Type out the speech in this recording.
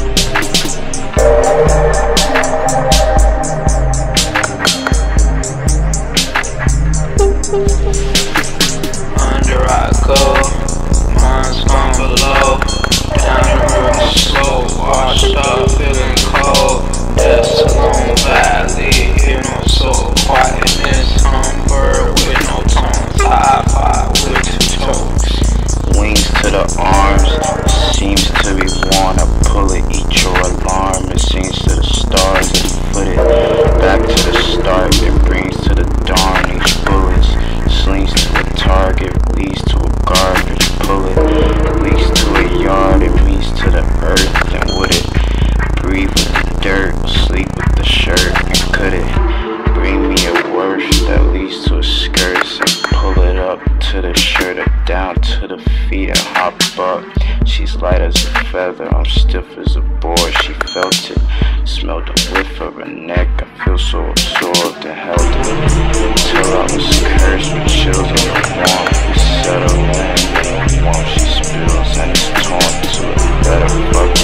Under I go, mine's gone below. Down the river slow, washed up, feeling cold. Just a long valley, you know, so quietness. Hummingbird with no tones, high with two toes. Wings to the arms, seems to be one. I pull it, eat your alarm. It sings to the stars, it put it back to the start. It brings to the dawn, each bullets slings to the target, leads to a garbage bullet, leaks to a yard. It meets to the earth, and would it breathe with the dirt, sleep with the shirt, and could it bring me a worst that leads to a skirts, and pull it up to the shirt or down to the feet and hop up. She's light as a feather, I'm stiff as a board. She felt it, smelled the whiff of her neck. I feel so absorbed and held it until I was cursed with chills of the warmth. We settle in the warmth she spills, and it's torn to a better fuck.